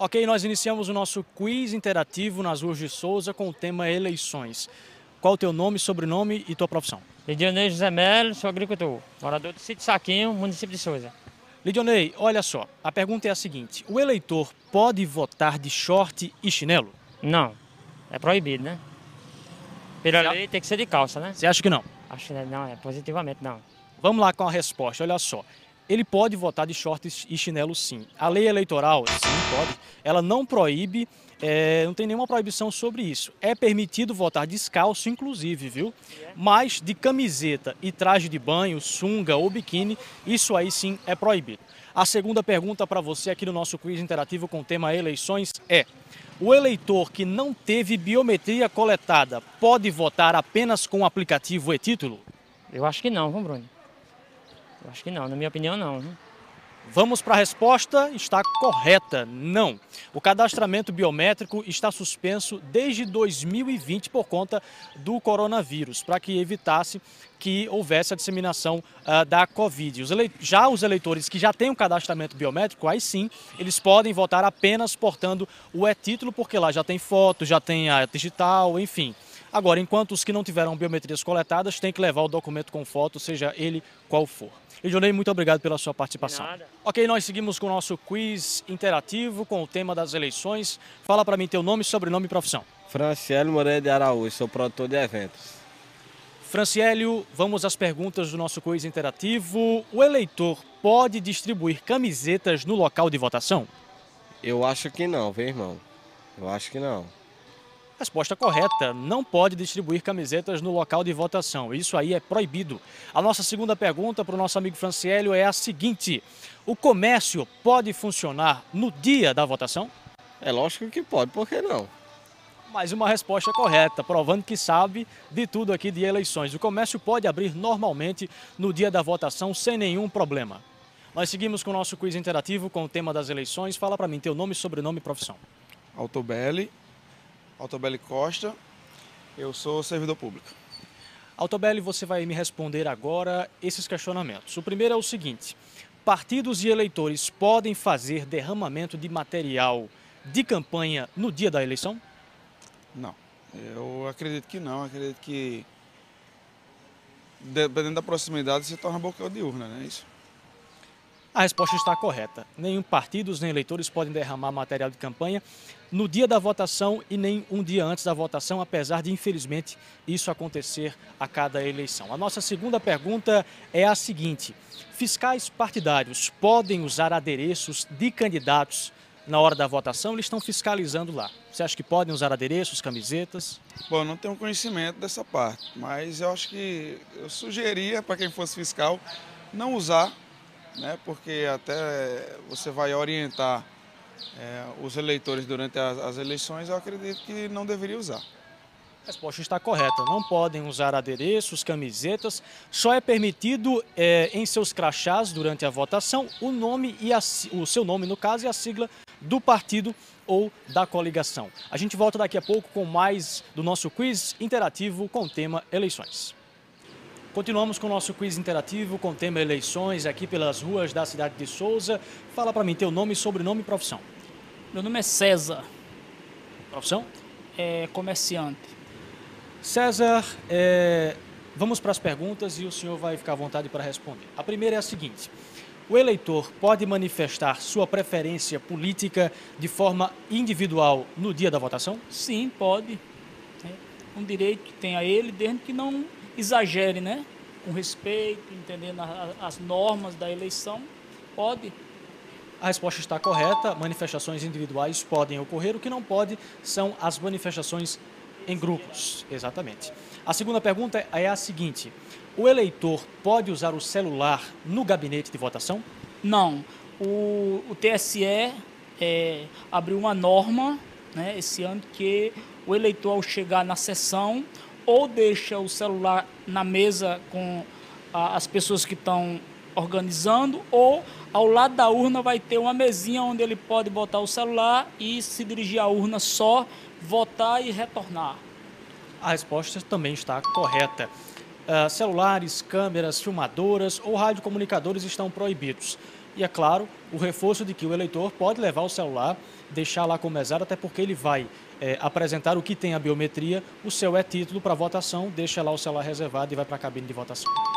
Ok, nós iniciamos o nosso quiz interativo nas ruas de Souza com o tema eleições. Qual o teu nome, sobrenome e tua profissão? Lidionei José Melo, sou agricultor, morador do sítio Saquinho, município de Souza. Lidionei, olha só, a pergunta é a seguinte: o eleitor pode votar de short e chinelo? Não, é proibido, né? Pela Você lei tem que ser de calça, né? Você acha que não? Acho que não, é positivamente não. Vamos lá com a resposta, olha só. Ele pode votar de shorts e chinelo, sim. A lei eleitoral, sim, pode. Ela não proíbe, não tem nenhuma proibição sobre isso. É permitido votar descalço, inclusive, viu? Mas de camiseta e traje de banho, sunga ou biquíni, isso aí sim é proibido. A segunda pergunta para você aqui no nosso quiz interativo com o tema eleições é: o eleitor que não teve biometria coletada pode votar apenas com o aplicativo e-título? Eu acho que não, viu, Bruno? Eu acho que não, na minha opinião não. Viu? Vamos para a resposta, está correta, não. O cadastramento biométrico está suspenso desde 2020 por conta do coronavírus, para que evitasse que houvesse a disseminação da Covid. Já os eleitores que já têm o cadastramento biométrico, aí sim, eles podem votar apenas portando o e-título, porque lá já tem foto, já tem a digital, enfim. Agora, enquanto os que não tiveram biometrias coletadas, têm que levar o documento com foto, seja ele qual for. Lidionei, muito obrigado pela sua participação. De nada. Ok, nós seguimos com o nosso quiz interativo com o tema das eleições. Fala para mim teu nome, sobrenome e profissão. Franciele Moreira de Araújo, sou produtor de eventos. Franciélio, vamos às perguntas do nosso quiz interativo. O eleitor pode distribuir camisetas no local de votação? Eu acho que não, viu, irmão? Eu acho que não. Resposta correta, não pode distribuir camisetas no local de votação. Isso aí é proibido. A nossa segunda pergunta para o nosso amigo Franciélio é a seguinte: o comércio pode funcionar no dia da votação? É lógico que pode, por que não? Mais uma resposta correta, provando que sabe de tudo aqui de eleições. O comércio pode abrir normalmente no dia da votação sem nenhum problema. Nós seguimos com o nosso quiz interativo com o tema das eleições. Fala para mim teu nome, sobrenome e profissão. Altobelli Costa, eu sou servidor público. Altobelli, você vai me responder agora esses questionamentos. O primeiro é o seguinte: partidos e eleitores podem fazer derramamento de material de campanha no dia da eleição? Não, eu acredito que não, acredito que dependendo da proximidade se torna boca de urna, não é isso? A resposta está correta. Nenhum partidos nem eleitores podem derramar material de campanha no dia da votação e nem um dia antes da votação, apesar de, infelizmente, isso acontecer a cada eleição. A nossa segunda pergunta é a seguinte: fiscais partidários podem usar adereços de candidatos na hora da votação? Eles estão fiscalizando lá. Você acha que podem usar adereços, camisetas? Bom, eu não tenho conhecimento dessa parte, mas eu acho que eu sugeria para quem fosse fiscal não usar, né, porque até você vai orientar os eleitores durante as eleições, eu acredito que não deveria usar. A resposta está correta. Não podem usar adereços, camisetas. Só é permitido em seus crachás durante a votação o nome e o seu nome, no caso, e a sigla do partido ou da coligação. A gente volta daqui a pouco com mais do nosso quiz interativo com o tema eleições. Continuamos com o nosso quiz interativo com o tema eleições aqui pelas ruas da cidade de Souza. Fala para mim teu nome, sobrenome e profissão. Meu nome é César, Profissão? é comerciante. César, vamos para as perguntas e o senhor vai ficar à vontade para responder. A primeira é a seguinte: o eleitor pode manifestar sua preferência política de forma individual no dia da votação? Sim, pode. É um direito que tem a ele, desde que não exagere, né? Com respeito, entendendo as normas da eleição, pode. A resposta está correta. Manifestações individuais podem ocorrer. O que não pode são as manifestações em grupos. Exatamente. A segunda pergunta é a seguinte: o eleitor pode usar o celular no gabinete de votação? Não. O TSE abriu uma norma, né, esse ano, que o eleitor, ao chegar na sessão, ou deixa o celular na mesa com as pessoas que estão organizando, ou ao lado da urna vai ter uma mesinha onde ele pode botar o celular e se dirigir à urna só, votar e retornar. A resposta também está correta. Celulares, câmeras, filmadoras ou radiocomunicadores estão proibidos. E, é claro, o reforço de que o eleitor pode levar o celular, deixar lá como mesário, até porque ele vai apresentar o que tem a biometria, o seu é título para votação, deixa lá o celular reservado e vai para a cabine de votação.